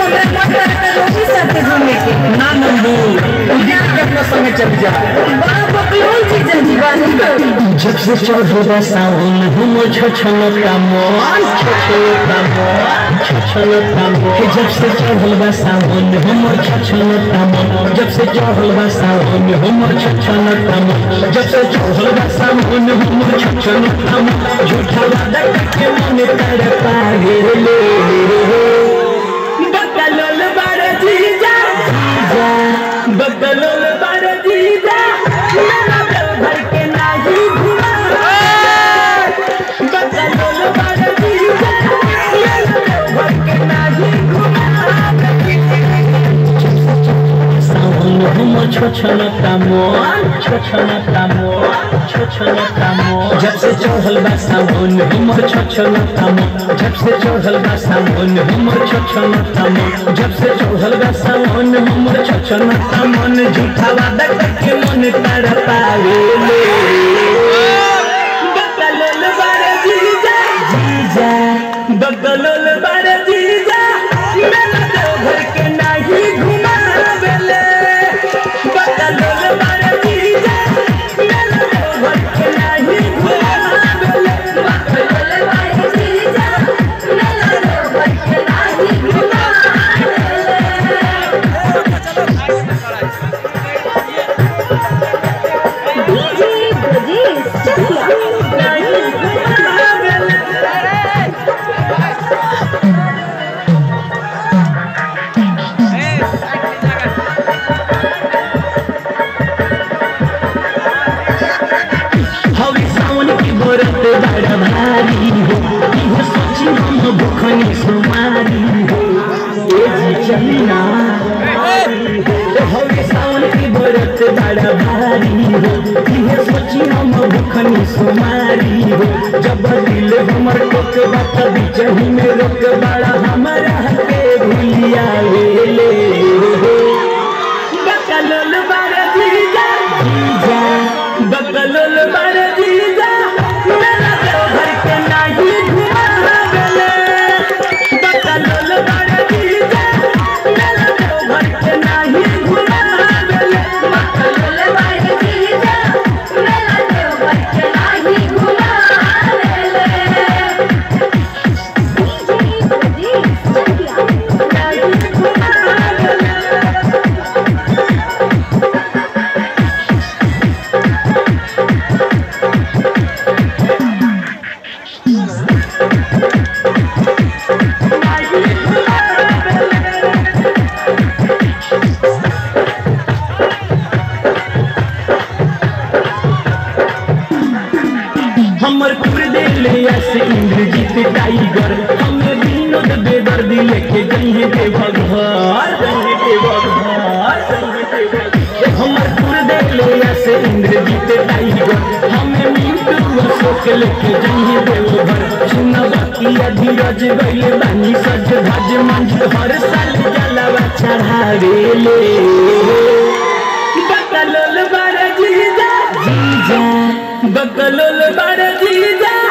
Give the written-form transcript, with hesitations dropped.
ना नंदू अपना संग चल जा जब से चढ़ेगा सावन हम छछलता मोर जब से चढ़ेगा सावन हम छछलता मोर जब से चढ़ेगा सावन हम छछलता मोर जब से चढ़ेगा सावन हम छछलता मोर झूठा वादा करके मन तड़पा गेले बकलोल बारे जीजा बकलोल बारे जीजा मेरा दिल भर के नाही घुमा बकलोल बारे जीजा मेरा दिल भर के नाही घुमा सावन हम छछलता मोर जब से चढ़ल बा सावन हम छछलता मोर जब से चढ़ल बा सावन हम छछलता मोर जब से चढ़ल बा सावन हम छछलता मन झूठा वादा करके मन तड़पावेले बकलोल बारे जीजा बकलोल बारे जीजा मेरा दिल भर के नाही घुमावेले बकलोल बारे जीजा मेरा दिल भर के नाही घुमावेले बकलोल बारे जीजा मेरा दिल भर के नाही घुमावेले डीजे ब्रजेश चकिया हवे सावन की बरत बड़ा भारी हो इहो सोची हम भूखनी सुमारी हो ए जी चलिना हवे सावन की बरत बड़ा भारी हो इहो सोची हम भूखनी सुमारी हो जब दिल हमर टोक बात बिचही में रोक बड़ा हमरा के भूलिया वेले बकलोल बारे जीजा बकलोल बारे जीजा मेरा दिल भर के नाही घुमावेले बकलोल बारे जीजा मेरा दिल भर के नाही घुमावेले बकलोल बारे जीजा मेरा दिल भर के नाही घुमावेले डीजे ब्रजेश चकिया हमर टूर दिल ऐसे इंद्रजीत टाइगर हमें विनोद बेदर्दी लेके जइहे देवघर हमर टूर दिल ऐसे इंद्रजीत टाइगर हमें मिंटू अशोक लेके जइहे देवघर सुना बाकिया धीरज गइले बानी सज धज मंज हर साल जलवा चढ़ावेले बकलोल बारे जीजा बकलोल बारे जीजा